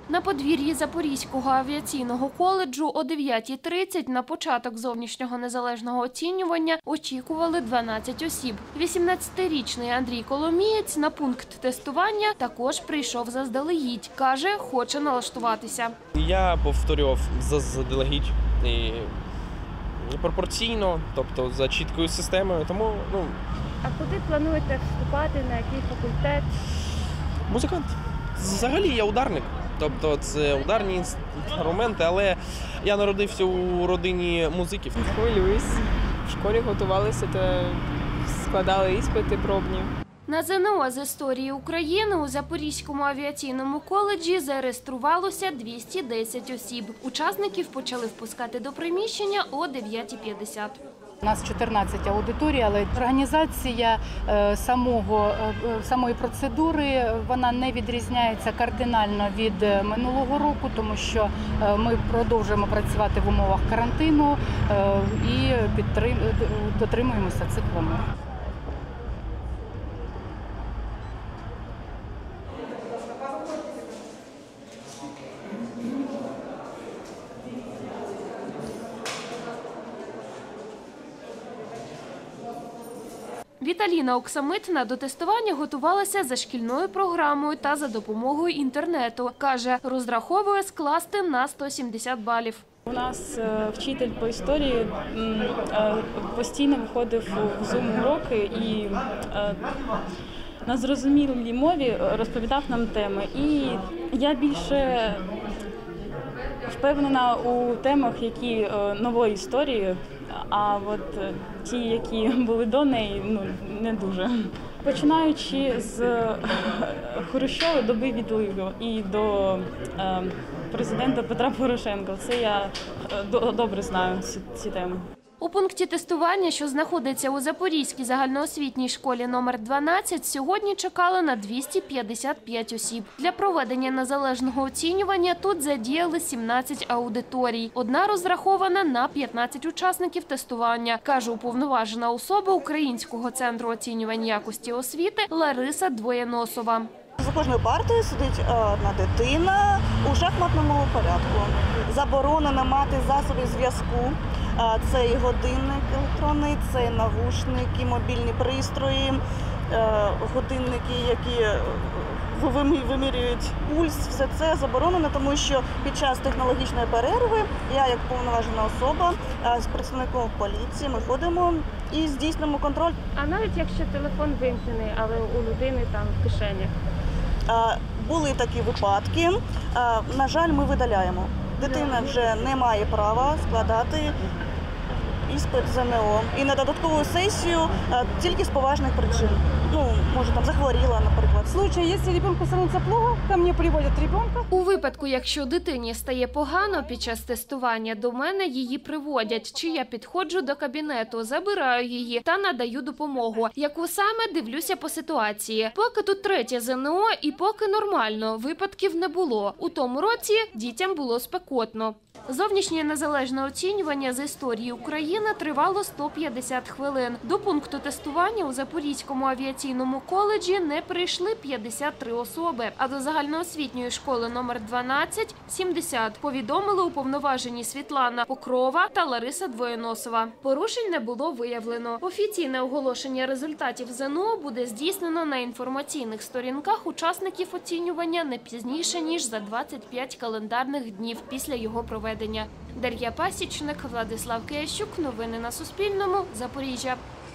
На подвір'ї Запорізького авіаційного коледжу о 9:30 на початок зовнішнього незалежного оцінювання очікували 12 осіб. 18-річний Андрій Коломієць на пункт тестування також прийшов заздалегідь. Каже, хоче налаштуватися. Я повторював заздалегідь і пропорційно, тобто за чіткою системою, тому, А куди плануєте вступати, на який факультет? музикант. Взагалі я ударник, тобто це ударні інструменти, але я народився у родині музиків. Хвилююсь. В школі готувалися та складали іспити пробні. На ЗНО з історії України у Запорізькому авіаційному коледжі зареєструвалося 210 осіб. Учасників почали впускати до приміщення о 9:50. У нас 14 аудиторій, але організація самої процедури вона не відрізняється кардинально від минулого року, тому що ми продовжуємо працювати в умовах карантину і дотримуємося цих вимог. Віталіна Оксамитна до тестування готувалася за шкільною програмою та за допомогою інтернету. Каже, розраховує скласти на 170 балів. У нас вчитель по історії постійно виходив в Zoom-уроки і на зрозумілій мові розповідав нам теми. І я більше впевнена у темах, які нової історії, а от ті, які були до неї, не дуже. Починаючи з Хрущова, доби відлигу і до президента Петра Порошенка. Це я добре знаю ці теми. У пункті тестування, що знаходиться у Запорізькій загальноосвітній школі номер 12, сьогодні чекали на 255 осіб. Для проведення незалежного оцінювання тут задіяли 17 аудиторій. Одна розрахована на 15 учасників тестування, каже уповноважена особа Українського центру оцінювань якості освіти Лариса Двоєносова. За кожною партою сидить одна дитина у шахматному порядку. Заборонено мати засоби зв'язку. Це і годинник електронний, це і навушники, мобільні пристрої, годинники, які вимірюють пульс. Все це заборонено, тому що під час технологічної перерви я, як повноважена особа, з представником поліції ми ходимо і здійснюємо контроль. А навіть якщо телефон вимкнений, але у людини там в кишенях? Були такі випадки. На жаль, ми видаляємо. Дитина вже не має права складати іспит ЗНО. І на додаткову сесію тільки з поважних причин. Може, там захворіла, наприклад. В случае, якщо дитину становиться плохо, ко мені приводять ребенка. У випадку, якщо дитині стає погано під час тестування, до мене її приводять. Чи я підходжу до кабінету, забираю її та надаю допомогу. Яку саме, дивлюся по ситуації. Поки тут третє ЗНО і поки нормально, випадків не було. У тому році дітям було спекотно. Зовнішнє незалежне оцінювання з історії України тривало 150 хвилин. До пункту тестування у Запорізькому авіаційному коледжі не прийшли 53 особи, а до загальноосвітньої школи номер 12 – 70, повідомили уповноважені Світлана Покрова та Лариса Двоєносова. Порушень не було виявлено. Офіційне оголошення результатів ЗНО буде здійснено на інформаційних сторінках учасників оцінювання не пізніше, ніж за 25 календарних днів після його проведення. Дар'я Пасічник, Владислав Киящук. Новини на Суспільному. Запоріжжя.